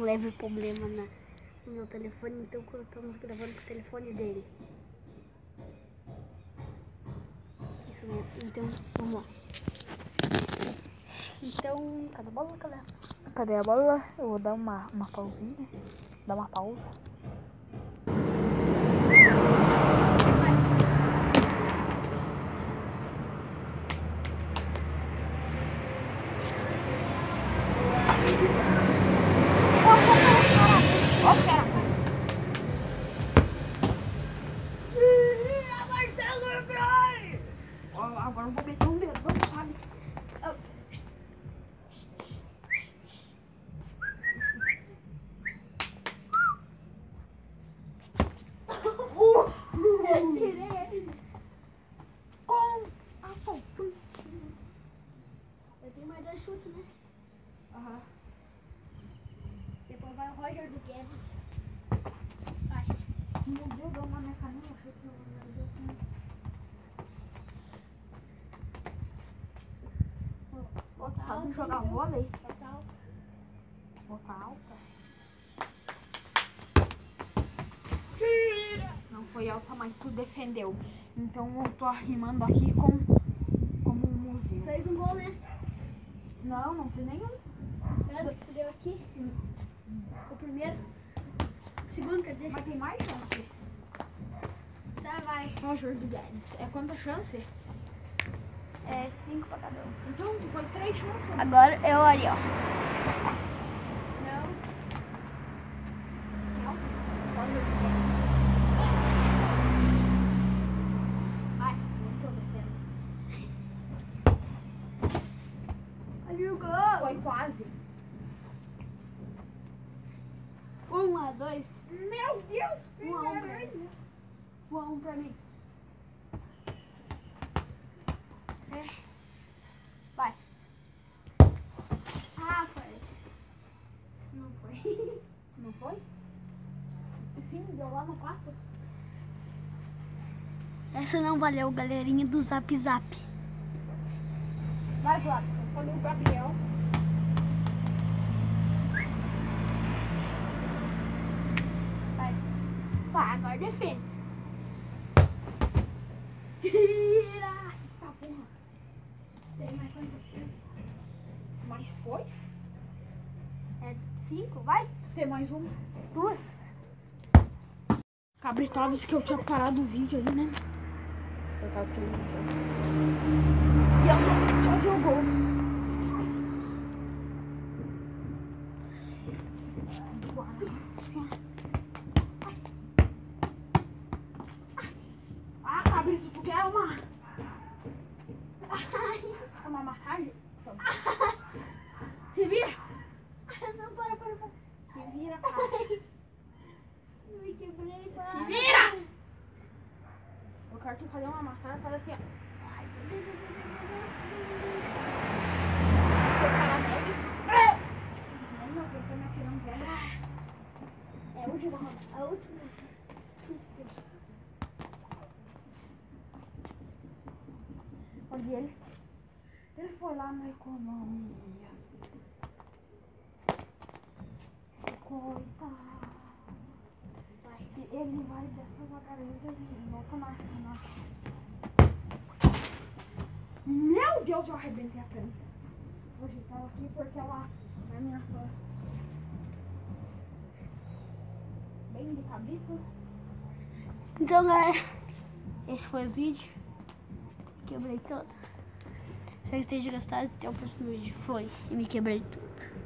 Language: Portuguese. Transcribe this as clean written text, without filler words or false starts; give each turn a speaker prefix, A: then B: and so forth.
A: leve problema no meu telefone, então estamos gravando com o telefone dele. Isso mesmo, então vamos lá. Então, cadê a bola, galera?
B: Cadê a bola? Eu vou dar uma pausinha. Dar uma pausa. Agora eu vou meter um dedão, sabe? Com a falta.
A: Eu tenho mais 2 chutes, né?
B: Aham.
A: Depois vai o Roger do Guedes. Vai.
B: Meu Deus, deu uma minha canela. Achei que eu ia ver assim. Sabe jogar vôlei?
A: Bota alta.
B: Bota alta. Não foi alta, mas tu defendeu. Então eu tô rimando aqui como um museu.
A: Fez um gol, né?
B: Não fiz nenhum.
A: Antes que tu deu aqui. O primeiro. O segundo, quer dizer.
B: Mas tem mais chance.
A: Tá, vai.
B: Roger do Guedes. É quanta chance?
A: É 5 pra cada um.
B: Então tu foi 3 chances.
A: Agora é o Ariel. Não.
B: Roger do Guedes.
A: Vai.
B: Não tô defendendo.
A: Olha o gol.
B: Foi quase.
A: 1 a 2.
B: Meu Deus!
A: 1 a 1 pra mim. 1 a 1 pra mim. Vai. Ah, foi. Não foi.
B: Não foi? Sim, deu lá no 4.
A: Essa não valeu, galerinha do Zap Zap. Vai, Vlad.
B: Olha o Gabriel.
A: Vai. Vai, agora defende. Tira!
B: Tá porra.
A: Tem mais quantas chances?
B: Mas foi?
A: É 5, vai?
B: Tem mais um.
A: 2.
B: Cabritados que eu tinha parado o vídeo aí, né? Por causa que ele não quer. E eu vou fazer o gol. Ah, Cabrito, tu quer uma massagem? Se vira!
A: Não, para.
B: Se vira, cara.
A: Eu me quebrei, para.
B: Se vira! Eu quero tu fazer uma massagem, fazer assim, ó. Seu cara médio. Não, meu, eu tô me atirando velho.
A: É a última. A última.
B: Olha ele. Ele foi lá na economia. Coitado.
A: Vai.
B: E ele vai dessa vagareza e volta na. Meu Deus, eu arrebentei a planta. Hoje tava aqui porque ela é minha fã. Bem de cabrito.
A: Então, galera, esse foi o vídeo. Quebrei todo. Espero que tenha gostado. Até o próximo vídeo. Foi. E me quebrei tudo.